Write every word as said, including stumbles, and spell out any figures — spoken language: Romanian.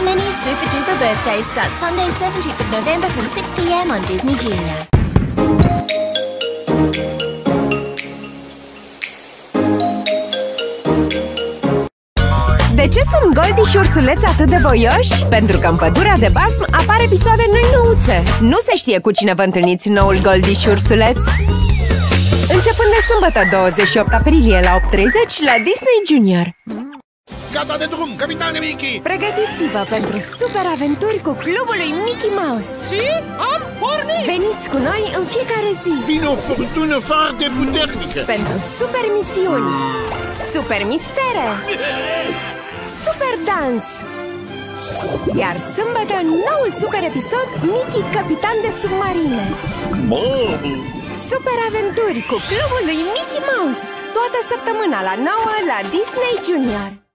Minnie's Super Duper Birthday starts Sunday seventeenth of November from six p m on Disney Junior. De ce sunt Goldie și ursuleți atât de voioși? Pentru că în pădurea de Basm apar episoade noi-nouțe. Nu se știe cu cine vă întâlniți noul Goldie și ursuleți. Începând de sâmbătă douăzeci și opt aprilie la opt și treizeci la Disney Junior. Gata de drum, capitane Mickey! Pregătiți-vă pentru super aventuri cu clubul lui Mickey Mouse. Și am pornit! Veniți cu noi în fiecare zi Vine o furtună foarte puternică! pentru super misiuni, super mistere, super dans. Iar sâmbătă, noul super episod Mickey, capitan de submarine. Mamă! Super aventuri cu clubul lui Mickey Mouse. Toată săptămâna la nouă la Disney Junior.